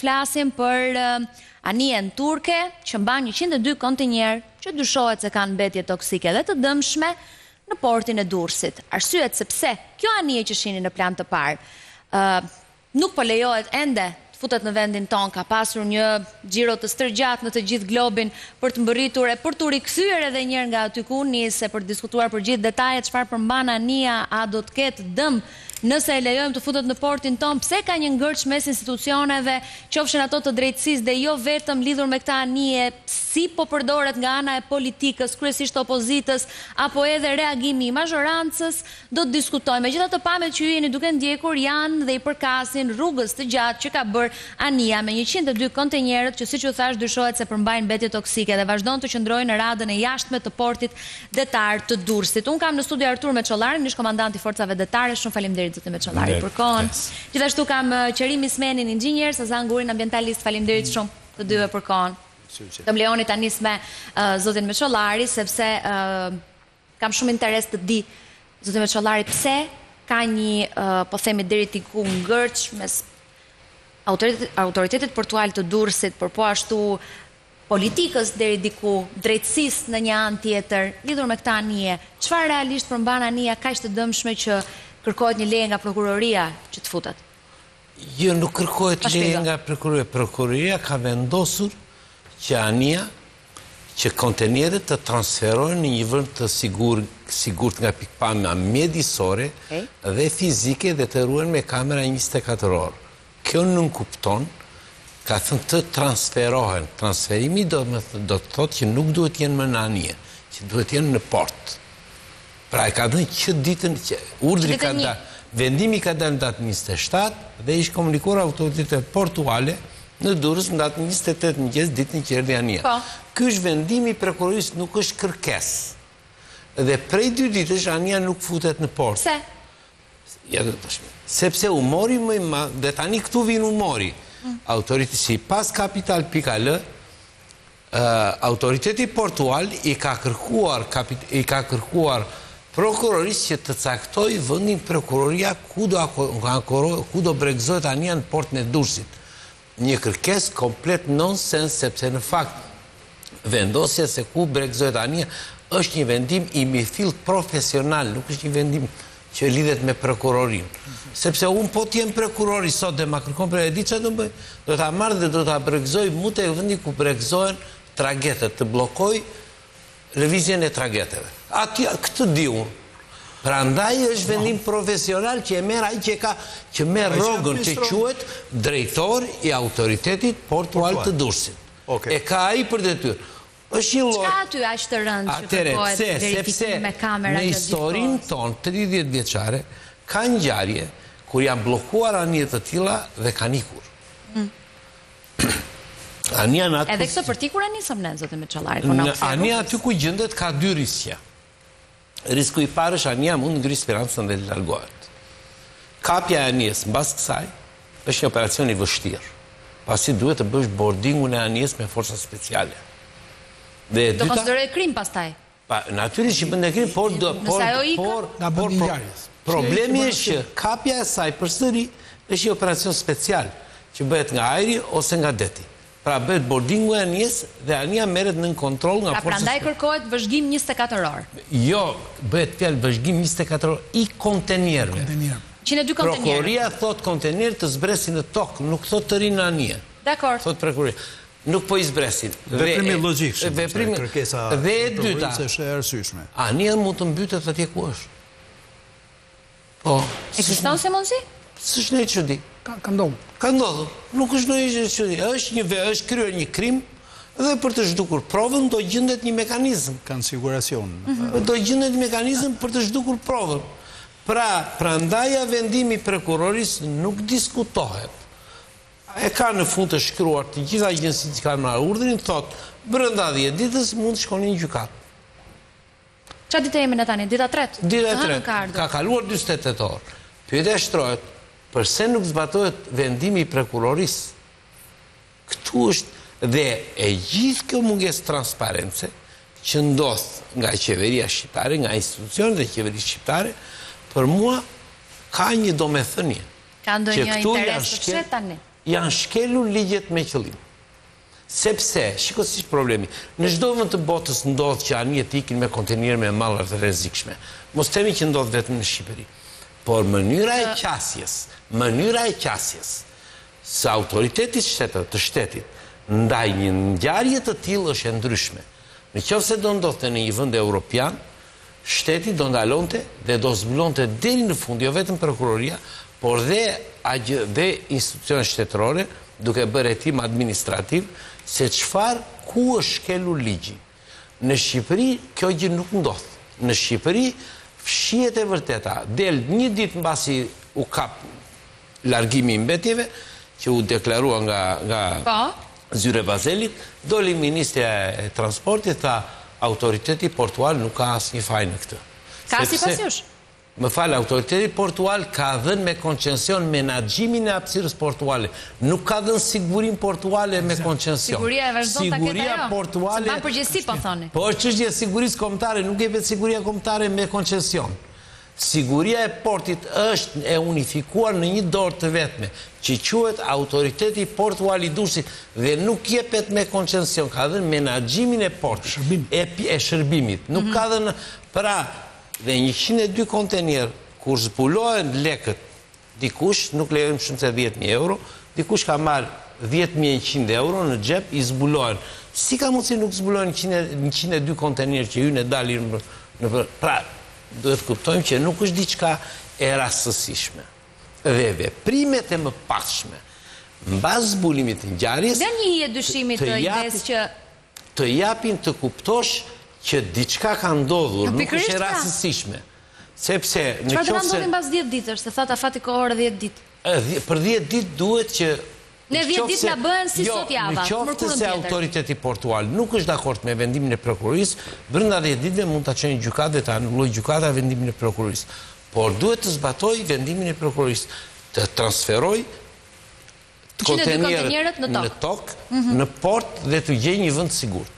flasim për anijen turke që mban 102 kontinjer që dyshohet se kanë mbetje toksike dhe të dëmshme në portin e Durrësit. Arsyet sepse kjo anije që shihni në plan të parë nuk po lejohet ende futet në vendin ton, ka pasur një xhiro të stërgjat në të gjithë globin për të mbërritur e për të rikthyer edhe një herë nga aty ku nisi për të diskutuar për gjithë detajet, çfarë përmban anija, a do të ketë dëm nëse e lejojmë të futet në portin ton, pse ka një ngërç mes institucioneve, qofshin ato të drejtësisë dhe jo vetëm lidhur me këtë anije, si po përdoret nga ana e politikës, kryesisht opozitës, apo edhe reagimi i mazhorancës, do të diskutojmë. Megjithatë pamjet që ju jeni duke ndjekur janë dhe i përkasin rrugës të gjatë që ka bërë anija me 102 kontenjerët që siç u thash dyshohet se përmbajnë mbetje toksike dhe vazhdon të qëndrojnë në radhën e jashtme të portit detar të Durrësit. Un kam në studio Artur Meçollarin, ish komandant i forcave detare. Shumë faleminderit zotë Meçollari për kohën. Gjithashtu kam Qerim Ismenin, inxhinier, Sazan Gurin, ambientalist. Faleminderit shumë të dyve për kohën. Të më lejoni ta nis me zotin Meçollari sepse kam shumë interes të di zotin Meçollari pse ka një po themi deri diku ngërç mes autoritetit portual të Durrësit, por po ashtu politikës deri diku, drejtësisë në një anë tjetër, lidhur me këtë anije. Çfarë realisht përmban anija kaq të dëmshme që kërkohet një leje nga prokuroria që të futet? Jo, nuk kërkohet leje nga prokuroria. Prokuroria ka vendosur që anija, që kontenerët të transferohen në një vend të sigurt nga pikpamja mjedisore dhe fizike dhe të ruhen me kamera 24 orë. Kjo nuk kupton, ka thënë të transferohen. Transferimi do të thotë që nuk duhet jenë më në anije, që duhet jenë në port. Pra e ka dhënë që ditën që urdhri ka dalë, vendimi ka dalë në datë 27 dhe ishte komunikuar autoritetet portuale në Durrës në datë 28 mëngjes ditën që erdhi anija. Ky është vendimi i prokurorisë, nuk është kërkesë. Dhe prej 2 ditësh anija nuk futet në port. Pse? Ja do të tashmë. Sepse umori më i madh, dhe tani këtu vjen umori. Autoriteti si pas kapital.al, autoriteti portual i ka kërkuar prokurorisë që të caktoj vendin prokuroria ku do bregëzohet anija në portin e Durrësit. Një kërkesë komplet nonsens, sepse në fakt vendosja se ku bregëzohet anija është një vendim i mirëfillt profesional, nuk është një vendim që lidhet me prokurorin. Sepse unë po t'jem prokurori sot dhe ma kërkon për e di që do bëj, do t'a marrë dhe do t'a bregëzoj mu të vendi ku bregëzohen tragetet, të blokoj lëvizjen e trageteve. Këtë di unë. Pra ndaj është vendim profesional që e merr ai që merr rrogën që quhet drejtor i autoritetit portual të Durrësit. E ka ai për detyrë. Çka aty aq të rëndë që kërkohet verifikimi me kamera? Në historinë tonë 30 vjeçare ka ngjarje kur janë bllokuar anije të tilla dhe kanë ikur. Edhe këtë për tikur e nisëm ne, zotë Meçollari. Anija aty ku gjendet ka 2 riskja. Risku i parë është anija mund ngri spirancën dhe largohet. Kapja e anijes mbas kësaj është një operacion i vështirë. Pasi duhet të bësh boardingun e anijes me forca speciale. Do konsideroj krim pastaj? Natyrisht që bën krim, por problemi është që kapja e saj përsëri është një operacion special që bëhet nga ajri ose nga deti. Pra bëhet boardingu e anijes dhe anija merret në kontroll nga forcat. Pra prandaj kërkohet vëzhgim 24 orë. Jo, bëhet fjalë vëzhgim 24 orë i kontenerëve. 102 kontenerë. Prokuroria thot kontenerë të zbresin në tokë, nuk thot të rinë në anije. Dakor. Thot prokuroria. Nuk po i zbresin. Veprimi logjik, kërkesa dhe e dyta, është e arsyeshme. Anija mund të mbytet atje ku është. Po. Ekziston se mundsi? S'është ne çudi. Ka ndodhur. Ka ndodhur. Nuk është ndonjë çudi. Është kryer një krim dhe për të zhdukur provën do gjendet një mekanizëm. Kanë siguracion. Do gjendet një mekanizëm për të zhdukur provën. Pra, prandaj vendimi i prokurorisë nuk diskutohet. E ka në fund të shkruar të gjitha agjencitë që kanë marrë urdhrin, thot, brenda 10 ditës mund të shkoni në gjykatë. Çfarë ditë jemi ne tani? Dita 3? Dita 3. Ka kaluar 48 orë. Pyetja shtrohet, përse nuk zbatohet vendimi i prokurorisë? Këtu është dhe e gjithë kjo mungesë transparence që ndodh nga qeveria shqiptare, nga institucionet e qeverisë shqiptare, për mua ka një domethënie. Ka ndonjë interes të fshet tani? janë shkelur ligjet me qëllim. Sepse, shiko si problemi, në çdo vend të botës ndodh që anijet ikin me kontenierë me malla të rrezikshme. Mos themi që ndodh vetëm në Shqipëri. Por mënyra e qasjes së autoritetit të shtetit ndaj një ngjarje të tillë është e ndryshme. Nëse do ndodhte në një vend evropian, shteti do ndalonte dhe do zbulonte deri në fund, jo vetëm prokuroria, por dhe institucionet shtetërore, duke bërë hetim administrativ, se ku është shkelur ligji. Në Shqipëri, kjo gjë nuk ndodh. Në Shqipëri, fshihet e vërteta, del një ditë mbasi u kap largimi i mbetjeve, që u deklarua nga Zyre Bazelit, doli Ministrja e Transportit, tha autoriteti portual nuk ka asnjë faj në këtë. Ka si pasjush? Më falë, autoriteti portual ka dhënë me koncesion menaxhimin e hapësirës portuale. Nuk ka dhënë sigurin portuale me koncesion. Siguria e vazhdon ta ketë ajo. Portuale. Se ban përgjegjësi, po thoni. Po çështja e sigurisë kombëtare nuk jepet siguria kombëtare me koncesion. Siguria e portit është e unifikuar në një dorë të vetme, që quhet autoriteti portual i Durrësit dhe nuk jepet me koncesion, ka dhënë menaxhimin e portit, e shërbimit. Nuk ka dhënë dhe 102 kontenier, kur zbulohen lekët, dikush, nuk lejojmë shumë se 10.000 euro, dikush ka marrë 10.100 euro në xhep, i zbulohen. Si ka mundësi nuk zbulohen 102 kontenier që hyn e dalin në pra, duhet kuptojmë që nuk është diçka e rastësishme. Dhe veprimet e mëparshme, mbas zbulimit të ngjarjes, dhe një hije dyshimit të ides që të japin të kuptosh që diçka ka ndodhur, nuk është e rastësishme. Sepse çfarë do të ndodhi mbas 10 ditësh, se thata fati kohore 10 ditë. Për 10 ditë duhet që ne 10 ditë na bëhen si sot java. Në qoftë se autoriteti portual nuk është dakord me vendimin e prokurorisë, brenda 10 ditëve mund ta çojë gjykatë dhe ta anullojë gjykata vendimin e prokurorisë. Por duhet të zbatojë vendimin e prokurorisë, të transferojë kontenerët në tokë, në port dhe të gjejë një vend të sigurt.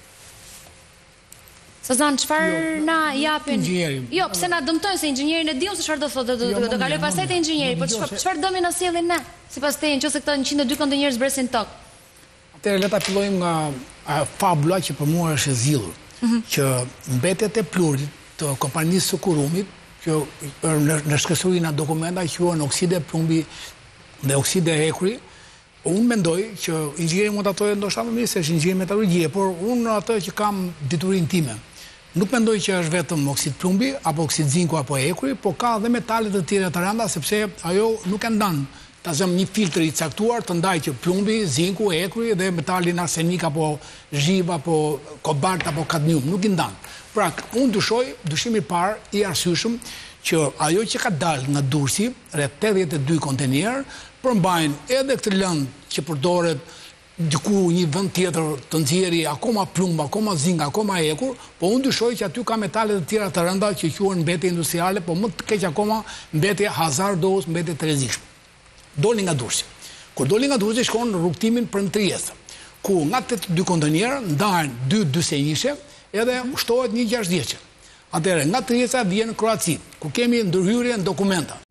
Sazan, çfarë na japin? Jo, pse na dëmtojnë se inxhinierin e diun se çfarë do thotë, do kaloj pastaj te inxhinieri, po çfarë dëmi na sjellin ne? Sipas teje, nëse këta 102 kontenierë zbresin tokë. Atëherë le ta fillojmë nga fabula që për mua është e zgjidhur, që mbetet e plurit të kompanisë së kurumit, që në shkësurin a dokumenta quhen okside plumbi dhe okside hekuri. Unë mendoj që inxhinieri mund të atojë ndoshta më mirë se është inxhinier metalurgjie, por unë atë që kam diturinë time. Nuk mendoj që është vetëm oksid plumbi, apo oksid zinku, apo hekuri, por ka dhe metalet të tjera të rënda, sepse ajo nuk e ndan ta zëm një filtr i caktuar të ndaj që plumbi, zinku, hekuri dhe metalin arsenik, apo zhiv, apo kobalt, apo kadmium, nuk i ndan. Pra, unë dyshimi i parë i arsyeshëm që ajo që ka dalë nga Durrësi, rreth 82 kontenier, përmbajnë edhe këtë lëndë që përdoret diku një vend tjetër të nxjerrë akoma plumb, akoma zink, akoma hekur, po unë dyshoj që aty ka metale të tjera të rënda që quhen mbetje industriale, po më të keq akoma mbetje hazardos, mbetje të rrezikshme. Doli nga Durrësi. Kur doli nga Durrësi shkon në rrugtimin për Trieste, ku nga 82 kontenierë ndahen 2 dysenjishe edhe ushtohet një 6 vjeçë. Atëherë nga Trieste vjen në Kroaci, ku kemi ndërhyrje në dokumenta.